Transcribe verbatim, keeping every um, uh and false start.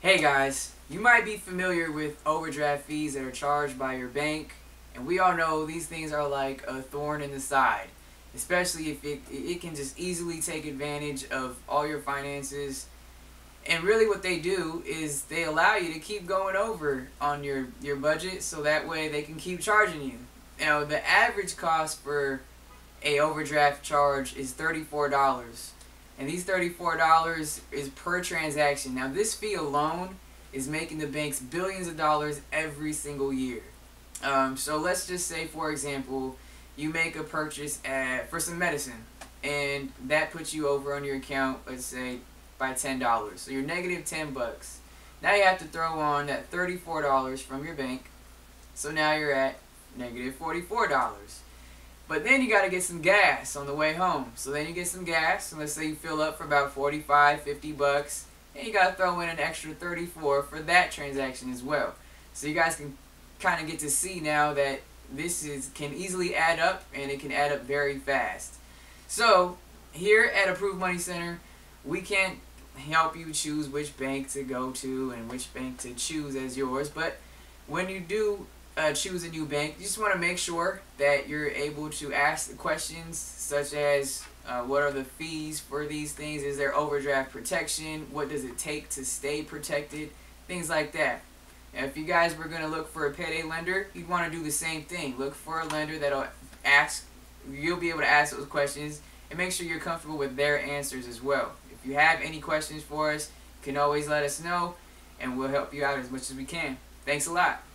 Hey guys, you might be familiar with overdraft fees that are charged by your bank, and we all know these things are like a thorn in the side, especially if it, it can just easily take advantage of all your finances. And really what they do is they allow you to keep going over on your, your budget so that way they can keep charging you. Now the average cost for a overdraft charge is thirty-four dollars. And these thirty-four dollars is per transaction. Now this fee alone is making the banks billions of dollars every single year. Um, so let's just say, for example, you make a purchase at, for some medicine, and that puts you over on your account, let's say, by ten dollars. So you're negative ten bucks. Now you have to throw on that thirty-four dollars from your bank. So now you're at negative forty-four dollars. But then you got to get some gas on the way home. So then you get some gas, and let's say you fill up for about forty-five, fifty bucks, and you got to throw in an extra thirty-four for that transaction as well. So you guys can kind of get to see now that this is can easily add up, and it can add up very fast. So here at Approved Money Center, we can't help you choose which bank to go to and which bank to choose as yours, but when you do Uh, choose a new bank, you just want to make sure that you're able to ask the questions such as uh, what are the fees for these things, is there overdraft protection, what does it take to stay protected, things like that. And if you guys were going to look for a payday lender, you'd want to do the same thing. Look for a lender that'll ask, you'll be able to ask those questions and make sure you're comfortable with their answers as well. If you have any questions for us, you can always let us know and we'll help you out as much as we can. Thanks a lot.